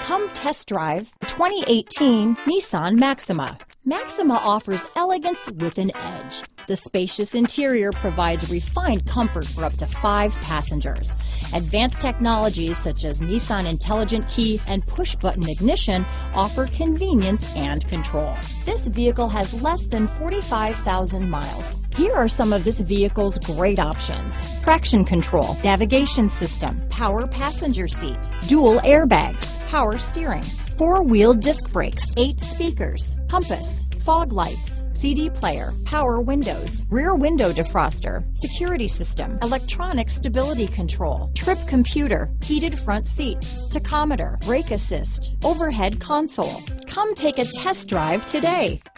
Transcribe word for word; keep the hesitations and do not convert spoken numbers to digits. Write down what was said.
Come test drive the twenty eighteen Nissan Maxima. Maxima offers elegance with an edge. The spacious interior provides refined comfort for up to five passengers. Advanced technologies such as Nissan Intelligent Key and push-button ignition offer convenience and control. This vehicle has less than forty-five thousand miles. Here are some of this vehicle's great options: traction control, navigation system, power passenger seat, dual airbags, power steering, four-wheel disc brakes, eight speakers, compass, fog lights, C D player, power windows, rear window defroster, security system, electronic stability control, trip computer, heated front seats, tachometer, brake assist, overhead console. Come take a test drive today.